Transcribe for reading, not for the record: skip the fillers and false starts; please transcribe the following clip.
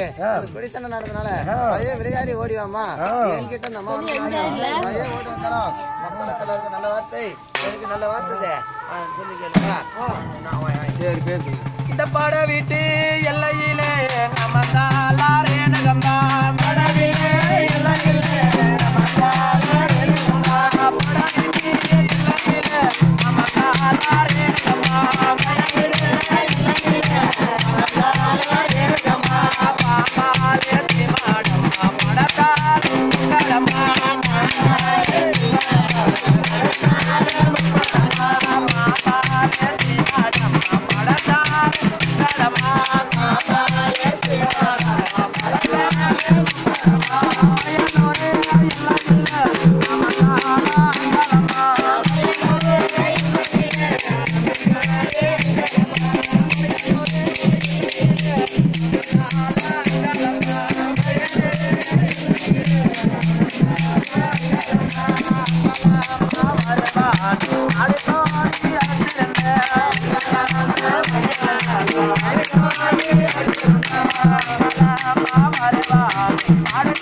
அது குடிசனை நடந்தனால அதே விளையாடி ஓடிவாமா என்கிட்ட இந்த அம்மா வந்து அதே ஓடி வந்தாலும் மக்களுக்கு நல்ல வார்த்தை எனக்கு நல்ல வார்த்தை சொல்லி கேளுங்க. சரி பேசுங்க. இந்த பட வீட்டு எல்லையிலே நமந்தாலாரே நகம்பா படவிலே எல்லையிலே நமந்தாலாரே நகம்பா பட வீட்டு எல்லையிலே நமந்தாலாரே நகம்பா படவிலே எல்லையிலே நமந்தாலாரே நகம்பா பாமாலே திமாடம்மா படதால் கடம்மா பாமாலே I